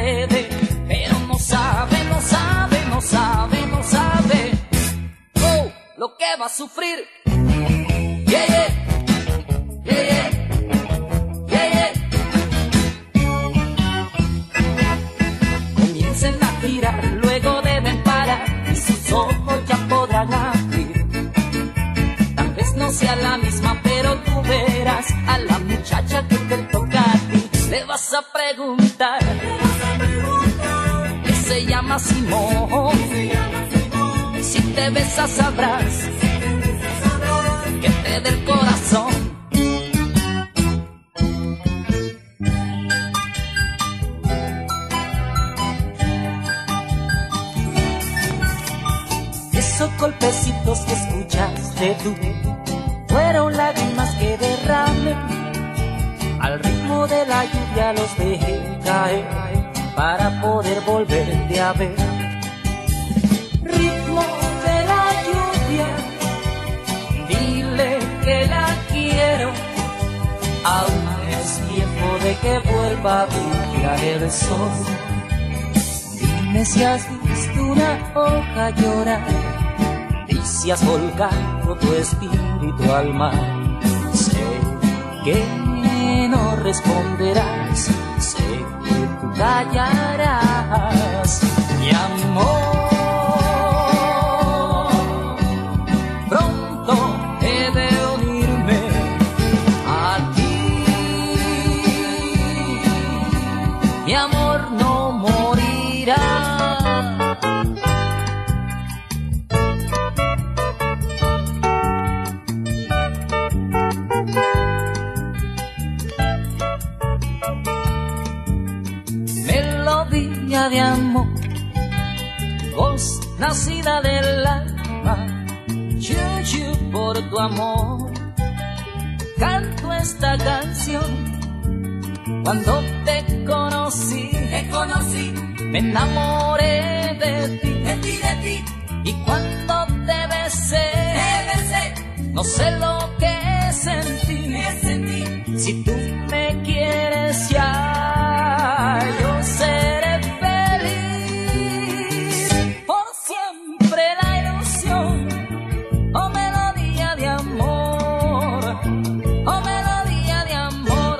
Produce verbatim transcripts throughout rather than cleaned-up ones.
puede, pero no sabe, no sabe, no sabe, no sabe. Oh, lo que va a sufrir. Yeah, yeah, yeah, yeah, yeah, yeah. Comiencen a girar, luego deben parar y sus ojos ya podrán abrir. Tal vez no sea la misma, pero tú verás a la muchacha que te toca a ti. Le vas a preguntar, que se llama Simón. Si te besas sabrás que te dé el corazón. Esos golpecitos que escuchaste tú fueron lágrimas que derramé. Al ritmo de la lluvia los dejé caer para poder volverte a ver. Ritmo de la lluvia, dile que la quiero. Aún es tiempo de que vuelva a brillar el sol. Dime si has visto una hoja llorar y si has volcado tu espíritu al mar. Sé que no responderás, sé que tú callarás, mi amor. Pronto he de unirme a ti, mi amor no morirá. Melodía de amor, voz nacida del alma, chuchu por tu amor. Canto esta canción. Cuando te conocí, te conocí, me enamoré de ti, de ti, de ti. Y cuando te besé, te besé, no sé lo que sentí, me sentí. Si tú me quieres ya, yo seré feliz. Por siempre la ilusión, oh melodía de amor, oh melodía de amor.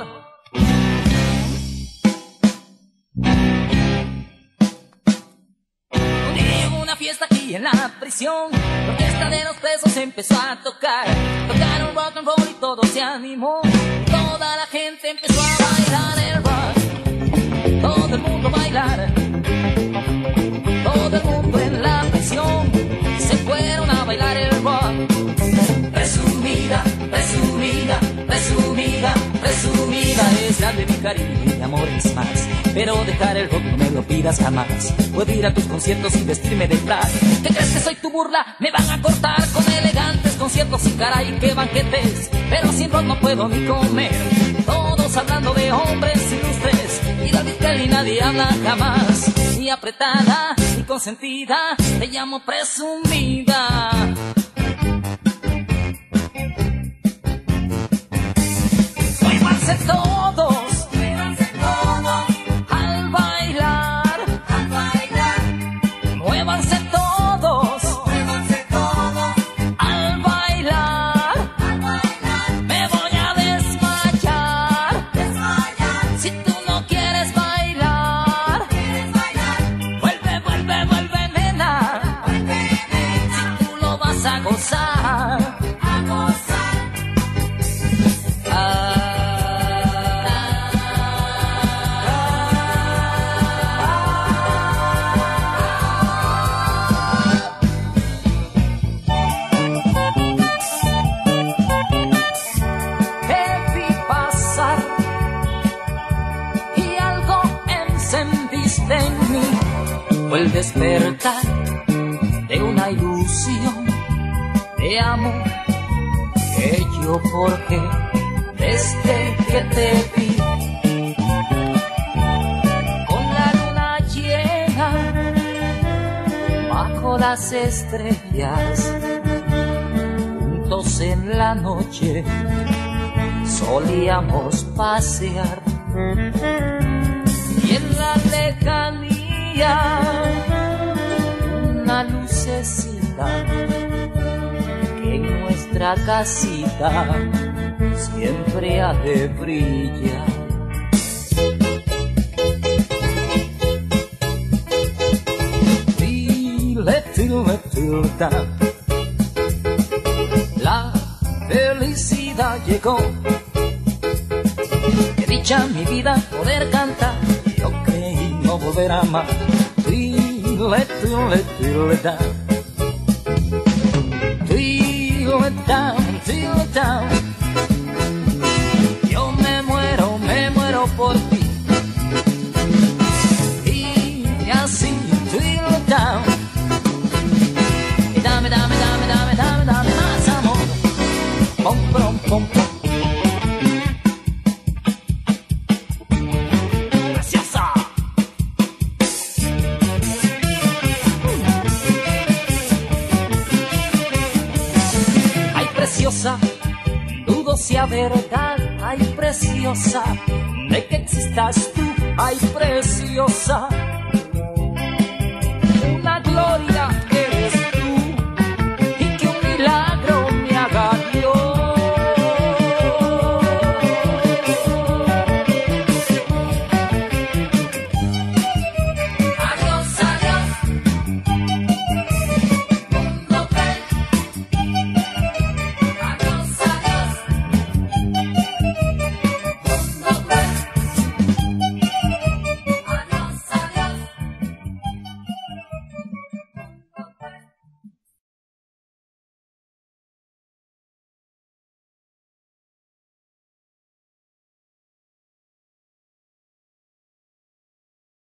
Un día hubo una fiesta aquí en la prisión, la orquesta de los presos empezó a tocar. Tocaron rock and roll y todo se animó. Toda la gente empezó a bailar el rock. Todo el mundo a bailar. Todo el mundo en la prisión se fueron a bailar el rock. Presumida, presumida, presumida, presumida, es grande mi cariño y mi amor es más. Pero dejar el rock no me lo pidas jamás. Puedo ir a tus conciertos y vestirme de traje. ¿Qué crees que soy tu burla? Me van a cortar con elegantes conciertos y caray, qué banquetes. Pero sin rock no puedo ni comer. Todos hablando de hombres ilustres y David Kelly nadie habla jamás. Ni apretada ni consentida, te llamo presumida. Muévanse todos, muévanse todos al bailar, al bailar. Muévanse todos, muévanse todos al bailar, al bailar. Me voy a desmayar, desmayar. Si tú no quieres bailar, quieres bailar. Vuelve, vuelve, vuelve, nena, vuelve, nena. Si tú lo vas a gozar, a gozar. Ah. Fue el despertar de una ilusión de amor que yo forjé desde que te vi. Con la luna llena bajo las estrellas, juntos en la noche solíamos pasear. y en la lejanía una lucecita que en nuestra casita siempre ha de brillar. Tile, tile, tilda, la felicidad llegó. Qué dicha mi vida poder cantar, yo creí no volver a amar. Tile, tile, tilda, tile down, tile down. Yo me muero, me muero por ti. Y así, tile down. Y dame, dame, dame, dame, dame, dame más amor. Pom, pom, pom, pom. Preciosa. Ay, preciosa, dudo sea verdad. Ay, preciosa, de que existas tú. Ay, preciosa,